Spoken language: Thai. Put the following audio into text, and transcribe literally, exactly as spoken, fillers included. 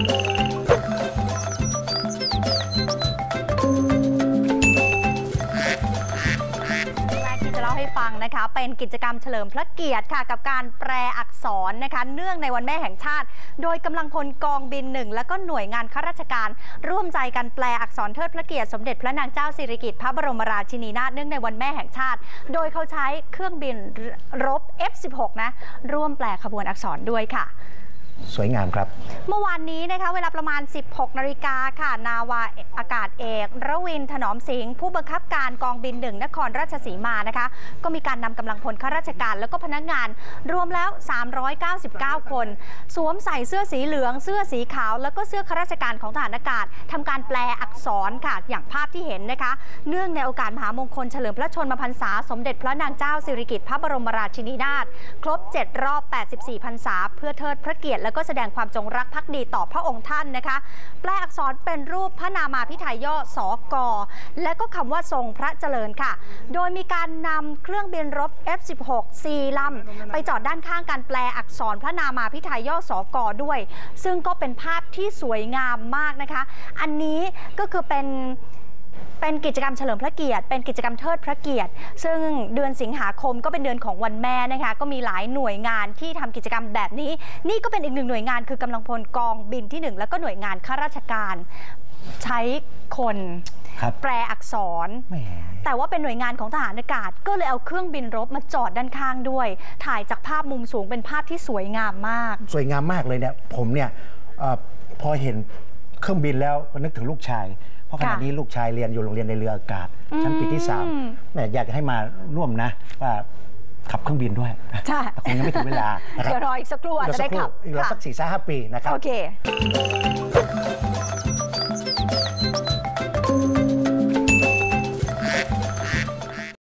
ฟังนะคะเป็นกิจกรรมเฉลิมพระเกียรติค่ะกับการแปลอักษรนะคะเนื่องในวันแม่แห่งชาติโดยกำลังพลกองบินหนึ่งและก็หน่วยงานข้าราชการร่วมใจกันแปลอักษรเทิดพระเกียรติสมเด็จพระนางเจ้าสิริกิติ์พระบรมราชินีนาถเนื่องในวันแม่แห่งชาติโดยเขาใช้เครื่องบินรบ เอฟ สิบหก นะร่วมแปลขบวนอักษรด้วยค่ะสวยงามครับเมื่อวานนี้นะคะเวลาประมาณ สิบหกนาฬิกาค่ะนาวาอากาศเอกระวินถนอมสิงห์ผู้บังคับการกองบินหนึ่งนครราชสีมานะคะก็มีการนำกำลังพลข้าราชการแล้วก็พนักงานรวมแล้วสามร้อยเก้าสิบเก้าคนสวมใส่เสื้อสีเหลืองเสื้อสีขาวแล้วก็เสื้อข้าราชการของทหารอากาศทำการแปลอักษรค่ะอย่างภาพที่เห็นนะคะเนื่องในโอกาสมหามงคลเฉลิมพระชนมพรรษาสมเด็จพระนางเจ้าสิริกิติ์พระบรมราชินีนาถครบเจ็ดรอบแปดสิบสี่พรรษาเพื่อเทิดพระเกียรติแล้วก็แสดงความจงรักภักดีต่อพระองค์ท่านนะคะแปลอักษรเป็นรูปพระนามาพิไทยย่อสก.และก็คำว่าทรงพระเจริญค่ะโดยมีการนำเครื่องบินรบ เอฟ สิบหก สี่ลำไปจอดด้านข้างการแปลอักษรพระนามาพิไทยย่อสก.ด้วยซึ่งก็เป็นภาพที่สวยงามมากนะคะอันนี้ก็คือเป็นเป็นกิจกรรมเฉลิมพระเกียรติเป็นกิจกรรมเทิดพระเกียรติซึ่งเดือนสิงหาคมก็เป็นเดือนของวันแม่นะคะก็มีหลายหน่วยงานที่ทำกิจกรรมแบบนี้นี่ก็เป็นอีกหนึ่งหน่วยงานคือกำลังพลกองบินที่หนึ่งแล้วก็หน่วยงานข้าราชการใช้คนแปลอักษรแต่ว่าเป็นหน่วยงานของทหารอากาศก็เลยเอาเครื่องบินรบมาจอดด้านข้างด้วยถ่ายจากภาพมุมสูงเป็นภาพที่สวยงามมากสวยงามมากเลยเนี่ยผมเนี่ยพอเห็นเครื่องบินแล้วก็นึกถึงลูกชายเพราะขณะนี้ลูกชายเรียนอยู่โรงเรียนในเรืออากาศชั้นปีที่สามแม่อยากให้มาร่วมนะว่าขับเครื่องบินด้วยใช่แต่คงยังไม่ถึงเวลาเดี๋ยวรออีกสักครู่อาจจะได้ขับอีกสักสี่ห้าปีนะครับโอเค